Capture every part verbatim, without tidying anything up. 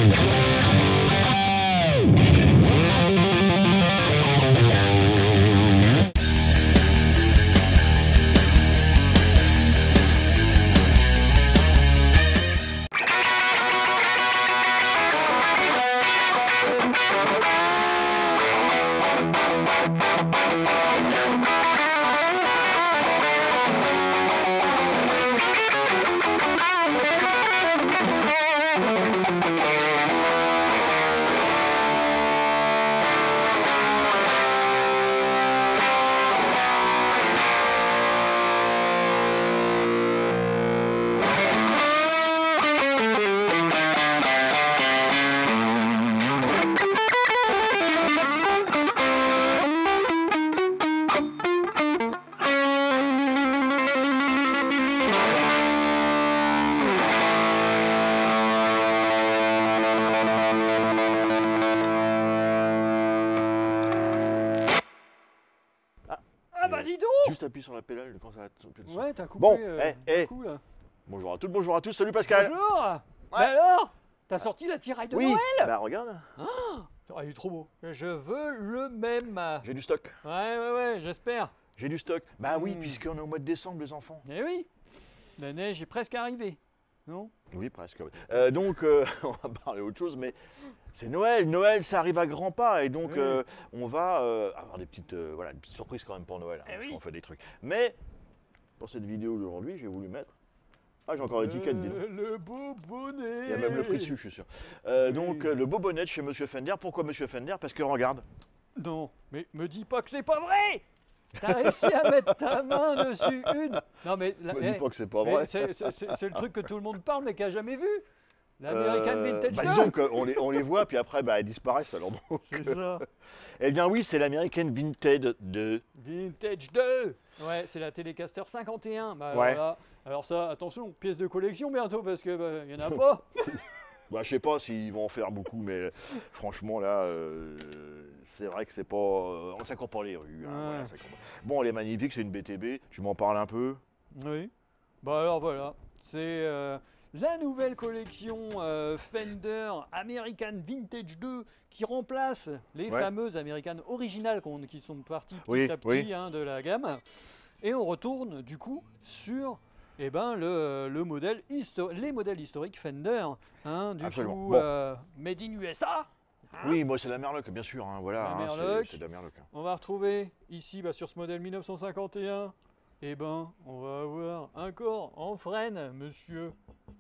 Juste appuie sur la pédale quand ça va tomber le son. Ouais, t'as coupé Bon, euh, eh, eh. coup, là. Bonjour à toutes, bonjour à tous, salut Pascal. Bonjour. Ouais. Bah alors, t'as sorti la tiraille de Oui, Noël? bah regarde. Ah, il est trop beau. Je veux le même. J'ai du stock. Ouais, ouais, ouais, j'espère. J'ai du stock. Bah oui, Mm. puisqu'on est au mois de décembre, les enfants. Eh oui, la neige est presque arrivée, non? Oui, presque. Oui. Euh, donc, euh, on va parler autre chose, mais c'est Noël. Noël, ça arrive à grands pas, et donc Oui. euh, on va euh, avoir des petites, euh, voilà, des petites surprises quand même pour Noël, hein, Eh parce oui. qu'on fait des trucs. Mais pour cette vidéo d'aujourd'hui, j'ai voulu mettre. Ah, j'ai encore l'étiquette, dis donc. Euh, le beau bonnet. Il y a même le prix dessus, je suis sûr. Euh, Oui. Donc, euh, le beau bonnet de chez Monsieur Fender. Pourquoi Monsieur Fender? Parce que regarde. Non, mais me dis pas que c'est pas vrai. T'as réussi à mettre ta main dessus une. Non mais, la- Me eh, dis pas que c'est pas mais vrai. c'est c'est- c'est- c'est le truc que tout le monde parle mais qui a jamais vu. L'American Euh, Vintage bah, deux. disons qu'on les, on les voit, puis après, bah, elles disparaissent. Alors, donc, C'est ça. eh bien oui, c'est l'American Vintage deux. Vintage deux. Ouais, c'est la Telecaster cinquante et un. Bah, alors, Ouais. là, alors ça, attention, pièce de collection bientôt parce que bah, y en a pas. Bah, je sais pas s'ils vont en faire beaucoup, mais franchement, là, euh, c'est vrai que c'est pas. euh, on s'accourt pas les rues. Hein, Ouais. voilà, ça court pas. Bon, elle est magnifique, c'est une B T B. Tu m'en parles un peu? Oui. Bah alors voilà, c'est euh, la nouvelle collection euh, Fender American Vintage deux qui remplace les Ouais. fameuses American Original qu'on- qui sont parties petit Oui, à petit oui. hein, de la gamme. Et on retourne du coup sur eh ben, le, le modèle histo- les modèles historiques Fender. Hein, du Absolument. coup, Bon. euh, Made in U S A. Hein. Oui, moi, c'est la Merloc, bien sûr. Hein, voilà, La hein, c'est- Merloc. c'est de la Merloc. hein. On va retrouver ici bah, sur ce modèle mille neuf cent cinquante et un, eh ben, on va avoir un corps en frêne, monsieur,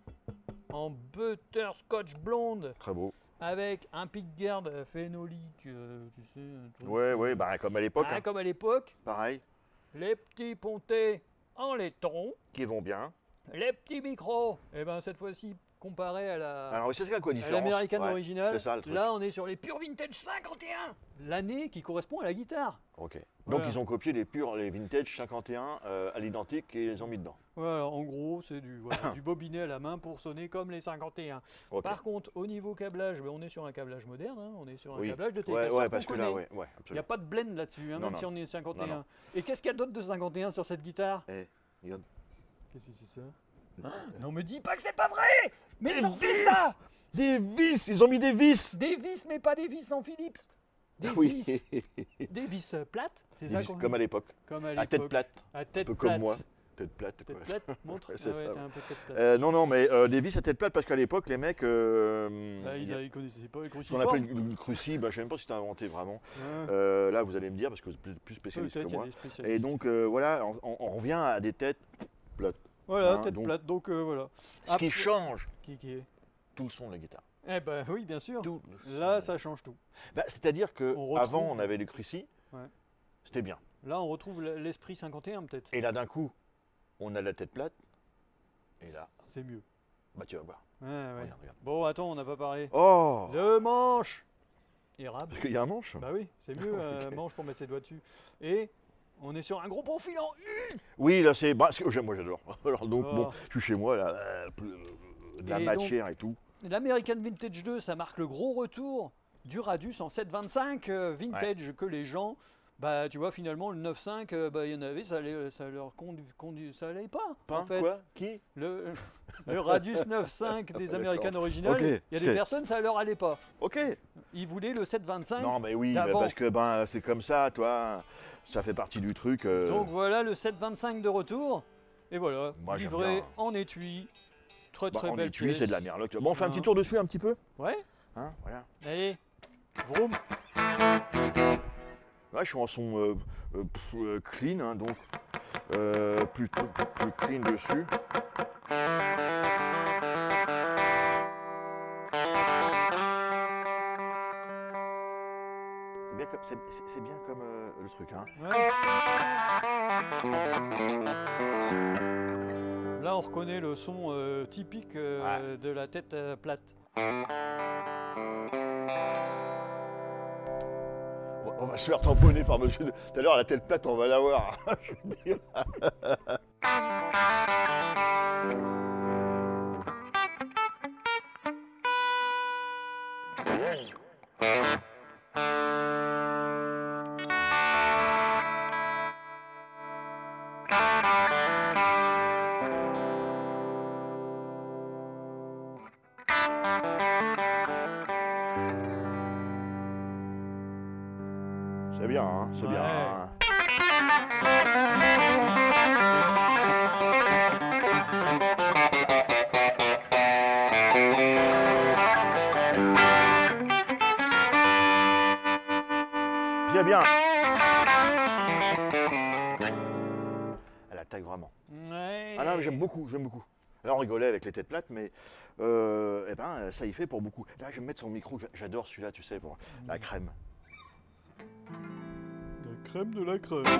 en butterscotch blonde, Très beau. avec un pickguard phénolique, euh, tu sais. un truc, Ouais, ouais, bah, comme à l'époque. hein, hein. comme à l'époque, Pareil, les petits pontés en laiton, qui vont bien. les petits micros, eh ben cette fois-ci comparé à la. Alors, c'est ça quoi la à différence? l'American Ouais, Original, c'est ça, le truc. là on est sur les Pure Vintage cinquante et un, l'année qui correspond à la guitare. Ok. Donc, Voilà. ils ont copié les purs, les vintage cinquante et un euh, à l'identique et ils les ont mis dedans. Voilà, en gros, c'est du, voilà, du bobinet à la main pour sonner comme les cinquante et un. Ok. Par contre, au niveau câblage, ben, on est sur un câblage moderne, hein, on est sur un Oui. câblage de Ouais, Telecaster ouais, qu'on parce que connaît. là, ouais, ouais, Il n'y a absolument. pas de blend là-dessus, hein, Non, même non. si on est cinquante et un. Non, non. Et qu'est-ce qu'il y a d'autre de cinquante et un sur cette guitare? Eh, regarde. Qu'est-ce que c'est ça? Non, me dis pas que c'est pas vrai! Mais ils ont fait ça! Des vis, ils ont mis des vis. Des vis, mais pas des vis en Philips! Des Oui. vis! Des vis euh, plates? C'est Des ça vis, qu'on comme à l'époque, Comme à à tête l'époque. plate, À un tête peu plate. comme moi. Tête plate, quoi. Tête plate, montre. Ouais, c'est Ah ouais, ça. t'as un peu tête plate. Euh, non, non, mais euh, des vis à tête plate parce qu'à l'époque, les mecs. Euh, Bah, ils, il y a- ils connaissaient pas les ce qu'on cruciformes. appelle une cruci, bah, je sais même pas si c'était inventé vraiment. Ouais. Euh, là, vous allez me dire parce que vous êtes plus, plus spécialiste Peut-être, que il y a moi. des spécialistes. Et donc, euh, voilà, on, on- on revient à des têtes plates. Voilà, hein, tête donc- plate, donc euh, voilà. Ce qui change Qui, qui est tout le son de la guitare. Eh ben oui, bien sûr. Tout le son Là, de- ça change tout. Bah, c'est-à-dire On retrouve- qu'avant, on avait les crucis, Ouais. c'était bien. Là, on retrouve l- l'esprit cinquante et un, peut-être. Et là, d'un coup, on a la tête plate. Et là, C'est mieux. bah, tu vas voir. Ouais, ouais. Regarde, regarde. Bon, attends, on n'a pas parlé. Oh Le manche érable. Parce qu'il y a un manche. Bah oui, c'est mieux, un Ok. manche pour mettre ses doigts dessus. Et on est sur un gros profil en U. Oui, là, c'est. Bah, c'est- moi, j'adore. Alors, donc, Oh. bon, je suis chez moi, là, euh, plus- euh, de la Et matière et tout. L'American Vintage deux, ça marque le gros retour du Radius en sept vingt-cinq euh, vintage que les gens Bah tu vois finalement le neuf cinq, euh, bah il y en avait, ça, allait, ça leur condu, condu, ça allait pas. Pas en fait. quoi? Qui? Le, le Radius neuf cinq des American Original, Ok, il y a des ok. personnes ça leur allait pas. Ok. Ils voulaient le sept vingt-cinq. Non, mais oui, mais d'avant. parce que ben c'est comme ça, toi. Ça fait partie du truc. euh, Donc voilà le sept vingt-cinq de retour. Et voilà, Moi, j'aime livré bien. en étui. Très bah, très en belle étui, pièce. c'est de la merloc. Bon, on fait un Hein. petit tour dessus un petit peu. Ouais, Hein, voilà. allez, vroom. Là, je suis en son euh, euh, pff, euh, clean, hein, donc euh, plus, plus, plus clean dessus. C'est bien comme, c'est, c'est- c'est bien comme euh, le truc. Hein. Ouais. Là on reconnaît le son euh, typique euh, de la tête euh, plate. On- On va se faire tamponner par monsieur. de- Tout à l'heure, la tête plate, on va l'avoir. Je veux dire. C'est bien, hein, c'est bien. Ouais. Hein. C'est bien. Elle attaque vraiment. Ouais. Ah non, mais j'aime beaucoup, j'aime beaucoup. Là, on rigolait avec les têtes plates, mais euh, eh ben, ça y fait pour beaucoup. Là, je vais me mettre son micro. J'a- J'adore celui-là, tu sais, pour la crème. La crème de la crème.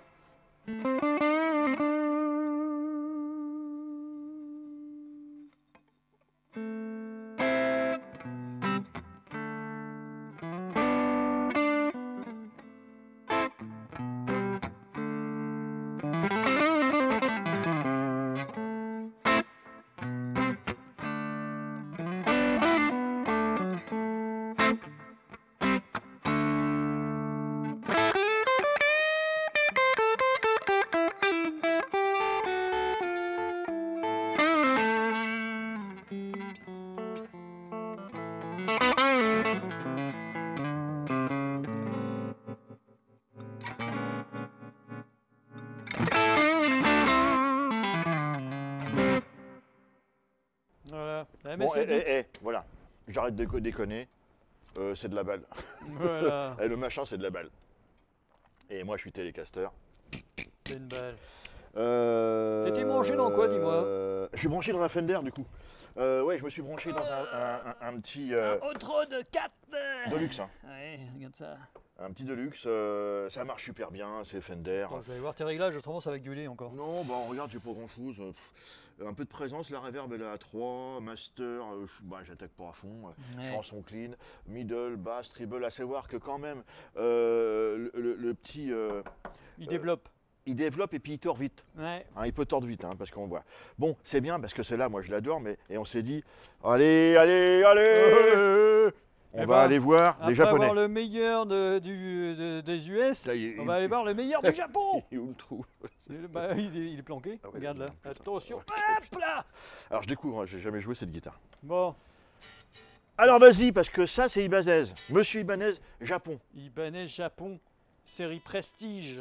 Voilà. Eh, mais Bon, c'est eh, dit. eh, eh, voilà. J'arrête de co- déconner. Euh, c'est de la balle. Voilà. Et le machin, c'est de la balle. Et moi, je suis télécaster. C'est une balle. Euh, T'étais branché dans quoi, dis-moi euh, Je suis branché dans un Fender, du coup. Euh, ouais, je me suis branché dans un, un- un- un petit euh, Outrode quatre. Deluxe. Hein. Ouais, regarde ça. Un petit Deluxe. euh, ça marche super bien, c'est Fender. Attends, je vais aller voir tes réglages, autrement ça va gueuler encore. Non, bah regarde, j'ai pas grand chose. Un peu de présence, la reverb elle est à trois, master, euh, je- bah, j'attaque pas à fond, euh, Ouais. chanson clean, middle, bass, treble, à savoir que quand même, euh, le, le- le petit, euh, Il développe. il développe et puis il tord vite. Ouais. Hein, il peut tordre vite, hein, parce qu'on voit. Bon, c'est bien parce que celle-là, moi je l'adore, mais et on s'est dit, allez, allez, allez, on Eh va ben, aller voir Après les Japonais. avoir le meilleur de- du, de- des U S, Là, il- on il- va aller voir le meilleur du Japon. Il est où le trou? Il est- bah, il, est, il est planqué, Ah ouais, regarde là. putain. Attention, Ouais. hop là. Alors je découvre, hein, j'ai jamais joué cette guitare. Bon, Alors vas-y, parce que ça c'est Ibanez. Monsieur Ibanez, Japon. Ibanez Japon, série Prestige.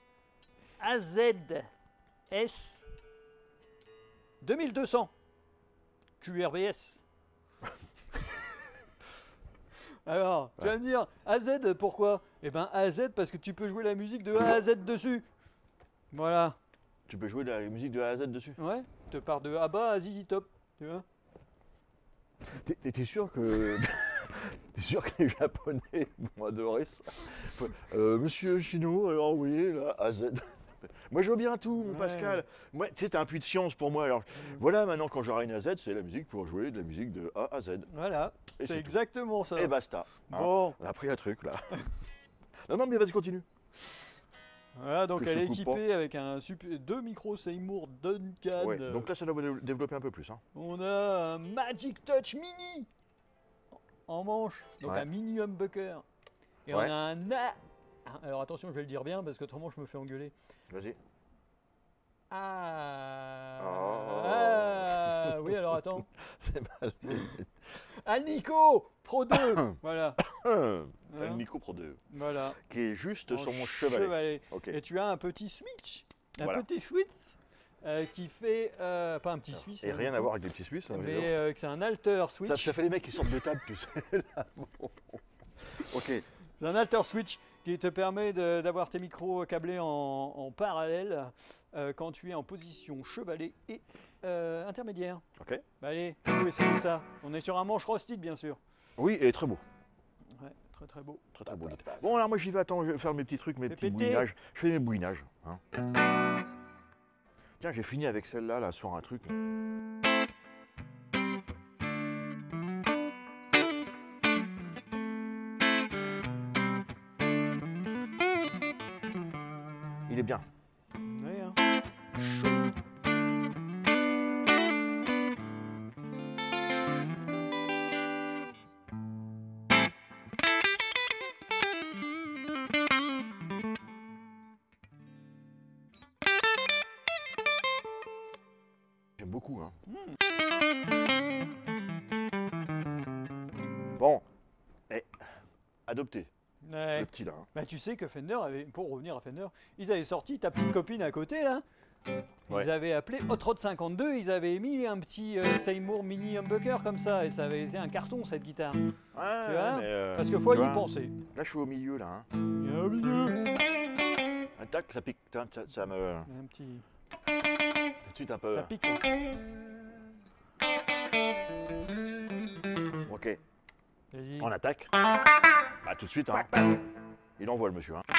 A Z S deux mille deux cents. Q R B S. Alors, tu vas me dire, A Z pourquoi? Eh ben A Z parce que tu peux jouer la musique de A à Z dessus. Voilà. Tu peux jouer de la musique de A à Z dessus. Ouais, te pars de Abba à Zizi Top, tu vois. T'es- T'es t'es sûr que. T'es sûr que les Japonais vont adorer ça? Euh, Monsieur Chino, alors oui, là, A Z. Moi je veux bien tout, mon Ouais. Pascal. Moi, tu sais, t'es un puits de science pour moi. Alors voilà, maintenant quand j'aurai une A Z, c'est la musique pour jouer de la musique de A à Z. Voilà, Et c'est c'est tout. exactement ça. Et basta. hein. Bon, On a pris un truc là. non, non, mais vas-y, continue. voilà, donc Que je elle te est coupe équipée avec un super, deux micros Seymour Duncan. Ouais, donc là, ça doit dé- développer un peu plus. Hein. On a un Magic Touch Mini en manche, donc Ouais. un mini humbucker. Et Ouais. on a un, A- Alors attention, je vais le dire bien parce qu'autrement je me fais engueuler. Vas-y. Ah, Oh. ah oui, alors attends. C'est mal. Alnico Pro deux. Voilà. Un Hein, Nico Pro deux. voilà. Qui est juste En sur mon chevalet. Ok. Et tu as un petit switch. Un Voilà. petit switch euh, qui fait. euh, pas un petit Suisse. Et hein, rien du à coup, voir avec les petits Suisses. hein, Mais évidemment. euh, que c'est un alter switch. Ça, ça fait les mecs qui sortent de table, tu sais. Là. Bon. Ok. C'est un alter switch qui te permet de- d'avoir tes micros câblés en, en parallèle euh, quand tu es en position chevalet et euh, intermédiaire. Ok. Bah allez, vous essayez ça. On est sur un manche rustique, bien sûr. Oui, et très beau. Ouais, très très beau. Très très beau. dites. Bon, alors moi j'y vais. Attends, je vais faire mes petits trucs, mes Fais petits péter. bouinages. Je fais mes bouinages. Hein. Tiens, j'ai fini avec celle-là, là, sur un truc. Il est bien. Ouais, hein. Chaud. J'aime beaucoup. Hein. Mm. Bon. Eh, adopté. Ouais. Le petit là. hein. Bah tu sais que Fender avait, pour revenir à Fender, ils avaient sorti ta petite copine à côté là. Ils Ouais. avaient appelé Hot Rod cinquante-deux, ils avaient mis un petit euh, Seymour mini humbucker comme ça et ça avait été un carton cette guitare. Ouais, Tu vois mais, euh, Parce que faut tu y vois, penser. Là, je suis au milieu là. Hein. Il y a un milieu. Ah, tac, ça pique. Ça, ça- ça me. Un petit. Tout de suite un peu. Ça pique. Ok. Vas-y. On attaque. Bah tout de suite. Hein. Il envoie le monsieur. Hein.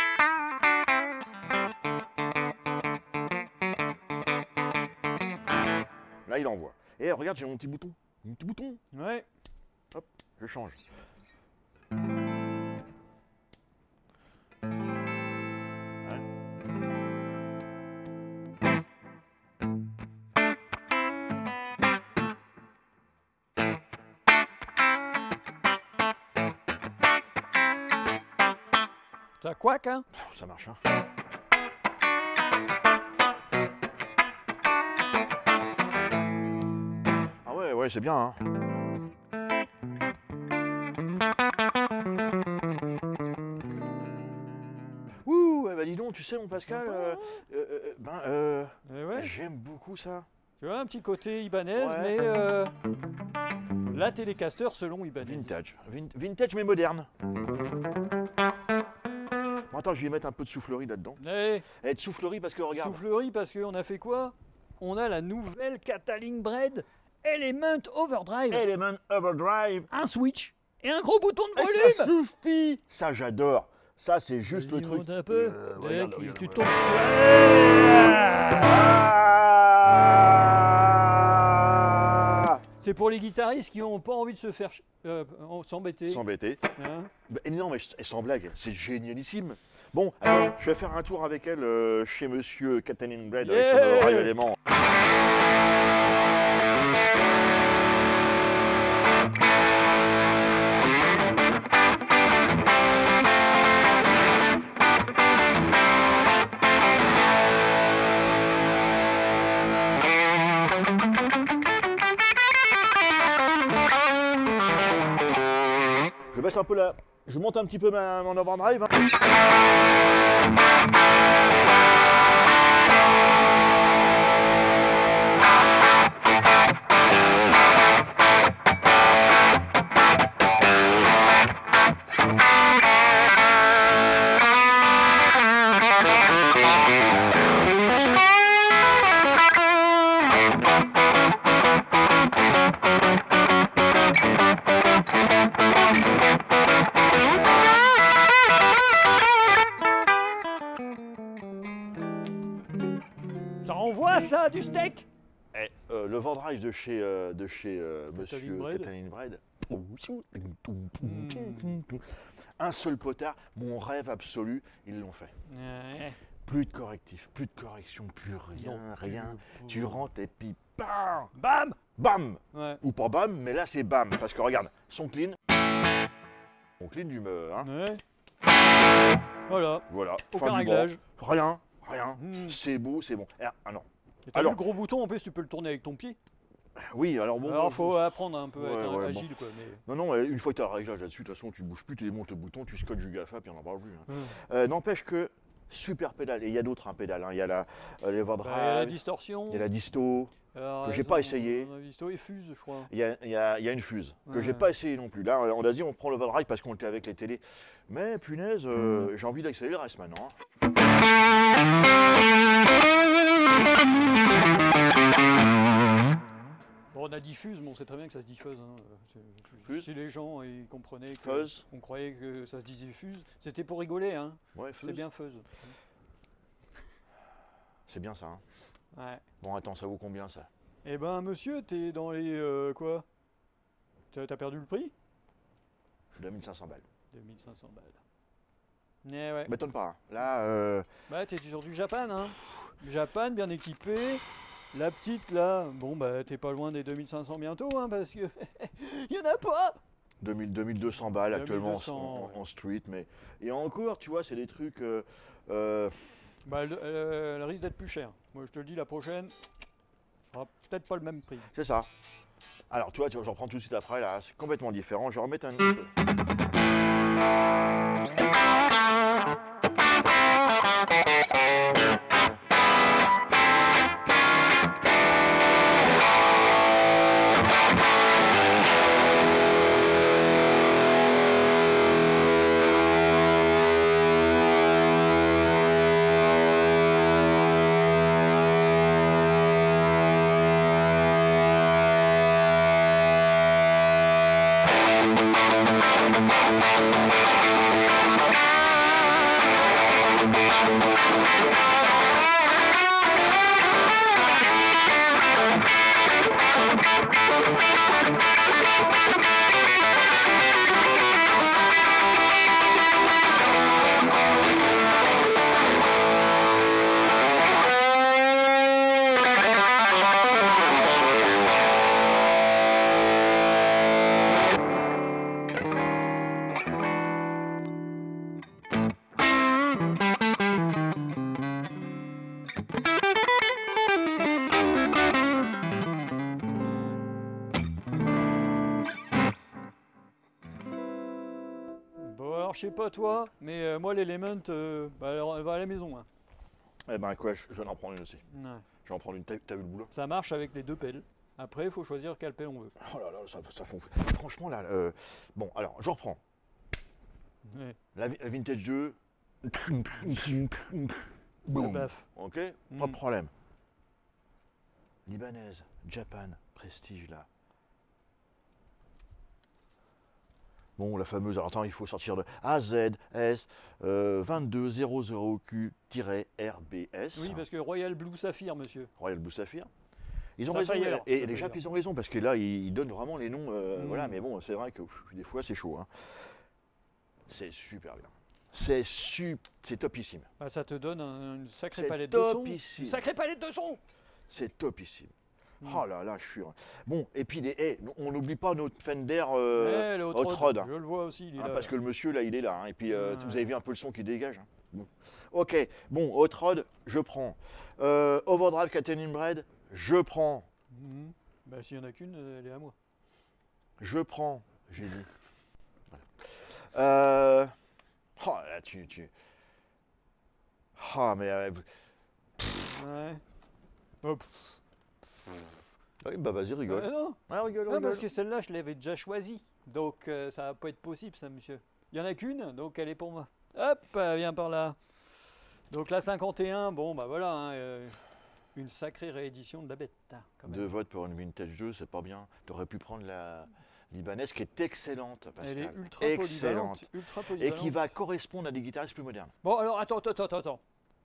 Là, il envoie. Et regarde, j'ai mon petit bouton. Mon petit bouton. Ouais. Je change. Hein. Ça quack hein. Pff, ça marche. Hein. Ah ouais, ouais, c'est bien. Hein. Ouh, eh ben dis donc, tu sais mon Pascal, Sympa, euh, hein. euh, euh, ben euh, Eh ouais. j'aime beaucoup ça. Tu vois un petit côté Ibanez, Ouais. mais euh, la Telecaster selon Ibanez. Vintage, Vin- vintage mais moderne. Bon, attends, je vais mettre un peu de soufflerie là-dedans. Eh, Et de soufflerie parce que regarde. soufflerie parce qu'on a fait quoi? On a la nouvelle Catalin Bread Element Overdrive. Element Overdrive. Un switch et un gros bouton de Et volume. ça suffit. Ça j'adore. Ça c'est juste le Vas-y, truc. monte un peu. Euh, Mec, regarde, il- regarde, tu regarde. tombes. Ah C'est pour les guitaristes qui n'ont pas envie de se faire ch- euh, s'embêter. S'embêter. Hein. Bah, non mais je- sans blague, c'est génialissime. Bon, attends, je vais faire un tour avec elle euh, chez Monsieur Catalin Bread avec son Yeah. Overdrive élément. Je baisse un peu la... Je monte un petit peu ma, mon overdrive. hein. Ça renvoie ça du steak. Eh, euh, le Overdrive de chez, euh, de chez euh, Monsieur Bread. Catalin Bread. Un seul potard, mon rêve absolu, ils l'ont fait. Ouais. Plus de correctifs, plus de corrections, plus rien, Non, rien. plus. Tu rentres et puis bam, Bam. bam, Ouais. ou pas bam, mais là c'est bam, parce que regarde, son clean, son clean du me, hein. Ouais. Voilà, Voilà. aucun fin du réglage. banc. Rien, rien. Mmh. C'est beau, c'est bon. Ah, ah non. Et t'as Alors- vu le gros bouton, en plus, tu peux le tourner avec ton pied. Oui, alors bon. Alors, euh, faut apprendre un peu à Ouais, être ouais, agile, quoi. Mais... Non, non, euh, une fois que tu as le réglage là-dessus, de toute façon, tu bouges plus, tu démontes le bouton, tu scotches du GAFA, puis on n'en parle plus. hein. Mmh. Euh, N'empêche que, super pédale. Et il y a d'autres hein, pédales. hein. Il y a la, euh, les Bah, il y a la Overdrive, distorsion. il y a la disto, Alors, que j'ai elles pas ont- essayé. La disto et fuse, je crois. il y a, il y a- il y a une fuse, que Ouais. j'ai pas essayé non plus. Là, on a dit, on prend l'Overdrive parce qu'on était avec les télés. Mais punaise, euh, j'ai envie d'accélérer le reste maintenant. hein. Bon, on a diffuse, mais on sait très bien que ça se diffuse. Hein. C'est- Fuse. Si les gens ils comprenaient que Fuzz. on croyait que ça se disait diffuse, c'était pour rigoler. Hein. Ouais, C'est fuse. bien fuzz. C'est bien ça. hein. Ouais. Bon, attends, ça vaut combien ça? Eh ben, monsieur, t'es dans les euh, quoi? T'as t'as perdu le prix? deux mille cinq cents balles. deux mille cinq cents balles. Eh ouais. M'étonne pas. hein. Là, euh, Bah, t'es sur du Japan, hein. Japan, bien équipé. La petite là, bon bah t'es pas loin des deux mille cinq cents bientôt, hein, parce que y en a pas. deux mille, deux mille deux cents balles actuellement en- deux mille deux cents, en, ouais. en street. Mais... Et encore, tu vois, c'est des trucs. euh, euh, Bah, elle, elle- elle risque d'être plus chère. Moi, je te le dis, la prochaine, ça sera peut-être pas le même prix. c'est ça. Alors, tu vois, tu vois, j'en reprends tout de suite après. Là, c'est complètement différent. Je vais remettre un peu. Bon, alors je sais pas toi, mais euh, moi l'Element, euh, bah, alors, elle va à la maison. Hein. Eh ben, quoi, je, je vais en prendre une aussi. Ouais. Je vais en prendre une. T'as t'as vu le boulot? Ça marche avec les deux pelles. Après, il faut choisir quelle pelle on veut. Oh là là, ça, ça fond. Franchement, là. euh, Bon, alors, je reprends. Ouais. La, vi- la Vintage deux. Le Boum. baf. Ok, pas Mm. de problème. Libanaise, Japan, Prestige là. Bon, la fameuse. Alors attends, il faut sortir de A Z S euh, vingt-deux zéro zéro Q-R B S. Oui, parce que Royal Blue Saphir, monsieur. Royal Blue Saphir. Ils ont Sapphire, raison, et, et les Sapphire. Japs, ils ont raison, parce que là, ils, ils donnent vraiment les noms. euh, Mm. Voilà, mais bon, c'est vrai que pff, des fois, c'est chaud. hein. C'est super bien. C'est sup- c'est topissime. Bah, ça te donne un- une sacrée C'est palette de sons. topissime. Une sacrée palette de sons. C'est topissime. Mm. Oh là là, je suis. Bon, et puis, des, eh, on n'oublie pas notre Fender euh, Ouais, le Hot Hot Rod, Rod, hein. Je le vois aussi, il est hein, là. parce que le monsieur, là, il est là. hein, et puis, euh, Ouais. vous avez vu un peu le son qui dégage. hein. Bon. Ok, bon, Hot Rod, je prends. Euh, Overdrive Catherine Bread, je prends. Mhm. Bah, s'il y en a qu'une, elle est à moi. Je prends, j'ai dit. Voilà. Euh, Oh là, tu. tu... Oh, mais. euh, Ouais. Hop. Oui, bah vas-y, rigole. Ah, non, Ah, rigole, non, rigole. parce que celle-là, je l'avais déjà choisie. Donc, euh, ça va pas être possible, ça, monsieur. Il y en a qu'une, donc elle est pour moi. Hop, euh, viens par là. Donc, la cinquante et un, bon, bah voilà. hein, euh, une sacrée réédition de la bête. hein, quand même. Deux votes pour une Vintage deux, c'est pas bien. T'aurais pu prendre la libanaise qui est excellente, Pascal. Elle est ultra excellente. polyvalente. Ultra Et polyvalente. qui va correspondre à des guitaristes plus modernes. Bon, alors, attends, attends, attends, attends.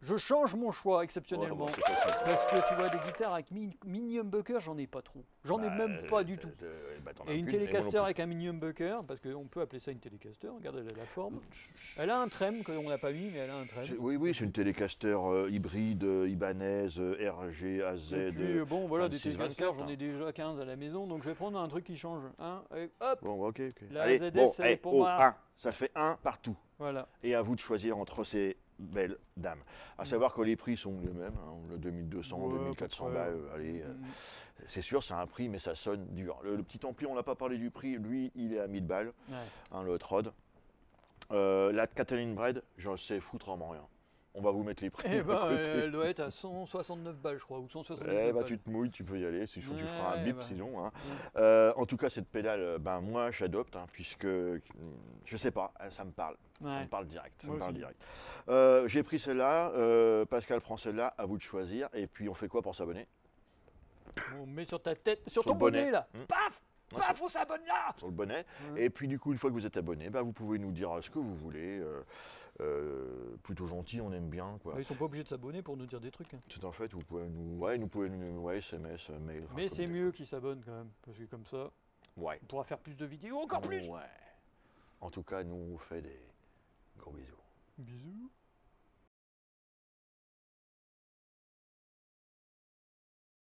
Je change mon choix Ouais, exceptionnellement. bon, c'est facile. Parce que tu vois, des guitares avec mi- mini humbucker, j'en ai pas trop. J'en ai Bah, même pas euh, du de- tout. de- bah, t'en as Et une aucune, moi non Telecaster plus. avec un mini humbucker, parce qu'on peut appeler ça une Telecaster, regarde elle a la forme. Elle a un trem que l'on n'a pas mis, mais elle a un trem. C'est- Oui, oui, c'est une Telecaster euh, hybride, euh, ibanaise, euh, R G, A Z. Et puis euh, euh, bon voilà, des vingt-six, Telecaster, vingt-quatre, j'en ai hein. déjà quinze à la maison, donc je vais prendre un truc qui change. Hein, et hop, Bon, ok, ok. La Allez, Z S, bon, elle est eh, pour oh, moi. un. Ça fait un partout. voilà. Et à vous de choisir entre ces belles dames. À Mm. savoir que les prix sont les mêmes, hein, le deux mille deux cents, Ouais, deux mille quatre cents à peu près, balles. ouais. Allez, euh, Mm, c'est sûr, c'est un prix, mais ça sonne dur. Le, le petit ampli, on n'a pas parlé du prix, lui, il est à mille balles, ouais. hein, le Hot Rod. Euh, la Catalin Bread, j'en sais foutrement rien. On va vous mettre les prix. Eh à ben, côté. elle doit être à cent soixante-neuf balles, je crois, ou cent soixante-dix Eh bah, balles. tu te mouilles, tu peux y aller, il faut que tu feras un Ouais, bip bah. sinon. hein. Mm. Euh, en tout cas, cette pédale, euh, ben, moi j'adopte, hein, puisque euh, je sais pas, ça me parle. Ça Ouais. me parle direct. Ça Moi me parle aussi. direct. Euh, J'ai pris celle-là, euh, Pascal prend celle-là, à vous de choisir. Et puis on fait quoi pour s'abonner? On met sur ta tête, sur, Sur ton le bonnet. bonnet, là. Mm. Paf Ouais, Paf, on s'abonne là. Sur le bonnet. Ouais. Et puis du coup, une fois que vous êtes abonné, bah, vous pouvez nous dire ce que vous voulez. euh, euh, plutôt gentil, on aime bien. Quoi. Ouais, Ils sont pas obligés de s'abonner pour nous dire des trucs. hein. C'est en fait, vous pouvez nous, ouais, nous pouvez nous, ouais, S M S, mail. enfin, Mais comme c'est des- mieux qu'ils s'abonnent quand même, parce que comme ça, Ouais. on pourra faire plus de vidéos, encore plus. Ouais. En tout cas, nous on vous fait des gros bisous. Bisous.